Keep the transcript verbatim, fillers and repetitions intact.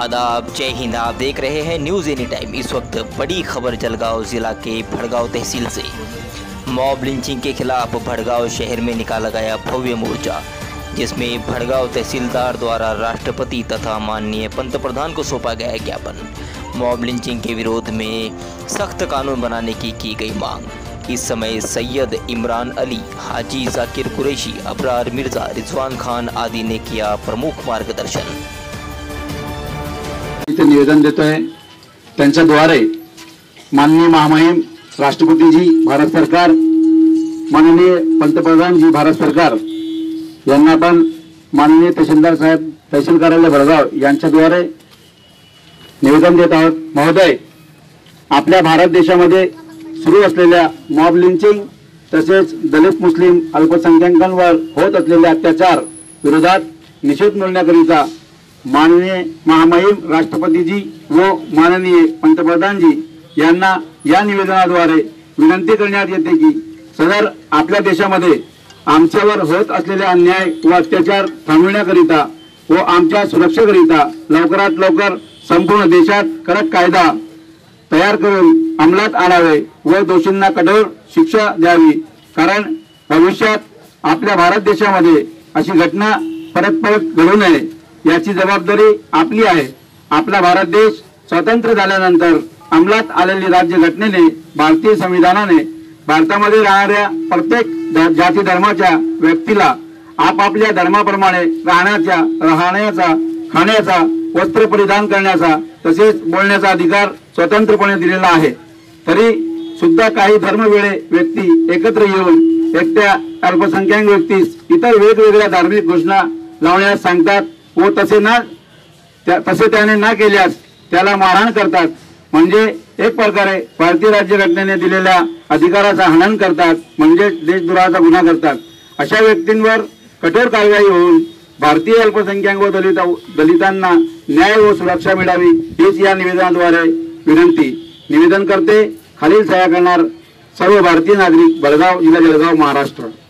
आदाब, जय हिंद। आप देख रहे हैं न्यूज़ एनी टाइम। इस वक्त बड़ी खबर जलगांव जिला के भड़गांव तहसील से। मॉब लिंचिंग के खिलाफ भड़गांव शहर में निकाला गया भव्य मोर्चा, जिसमें भड़गांव तहसीलदार द्वारा राष्ट्रपति तथा माननीय पंतप्रधान को सौंपा गया ज्ञापन। मॉब लिंचिंग के विरोध में सख्त कानून बनाने की की गई मांग। इस समय सैयद इमरान अली, हाजी जाकिर कुरैशी, अबरार मिर्जा, रिजवान खान आदि ने किया प्रमुख मार्गदर्शन। इथे निवेदन देतो है, त्यांच्याद्वारे माननीय महामहिम राष्ट्रपति जी भारत सरकार, माननीय पंतप्रधान जी भारत सरकार यांना पण माननीय तहसीलदार साहेब तहसील कार्यालय भड़गांव यांच्याद्वारे निवेदन देत आहोत। महोदय, आपल्या भारत देशामध्ये सुरू असलेल्या मॉब लिंचिंग तसेच दलित मुस्लिम अल्पसंख्याकांवर होत असलेले अत्याचार विरोधात निषेध नोंदण्याकरिता माननीय महामहिम राष्ट्रपति जी व माननीय पंतप्रधान जी यांना या निवेदनाद्वारे विनंती करण्यात येते की सदर आपल्या देशामध्ये आमच्यावर होत असलेले अन्याय व अत्याचार थांबविण्याकरिता व आमच्या सुरक्षेकरिता लवकरात लवकर संपूर्ण देशात कडक कायदा तयार करून अंमलात आणावे व दोषींना कठोर शिक्षा द्यावी, कारण भविष्यात आपल्या भारत देशामध्ये अशी घटना परत परत घडू नये याची जबाबदारी आपली आहे। आपला भारत देश स्वतंत्र झाल्यानंतर अंमलात आलेली राज्य घटनेने, भारतीय संविधानाने भारतामध्ये राहणाऱ्या प्रत्येक जाती धर्माच्या व्यक्तीला आपापल्या धर्माप्रमाणे राहण्याचा, राहण्याचा, खाण्याचा, वस्त्र परिधान करण्याचा तसेच बोलण्याचा अधिकार स्वतंत्रपणे दिलेला आहे। तरी सुद्धा काही धर्मवेळे व्यक्ती एकत्र येऊन एकट्या अल्पसंख्याक व्यक्तीस इतर वेगवेगळ्या धार्मिक घोषणा लावण्यास सांगतात व तसे ना तसे त्याने ना केल्यास त्याला मारहाण करतात, म्हणजे एक प्रकारे भारतीय राज्यघटनेने दिलेल्या अधिकाराचा हनन करतात, म्हणजे देशद्रोहाचा गुन्हा करतात। अशा व्यक्तींवर कठोर कारवाई होऊन भारतीय अल्पसंख्याक व दलित दलितांना न्याय व सुरक्षा मिळावी हीच या निवेदनाद्वारे विनंती। निवेदन करते खालील सह्या करणार सर्व भारतीय नागरिक, भड़गांव, जिल्हा जळगाव, महाराष्ट्र।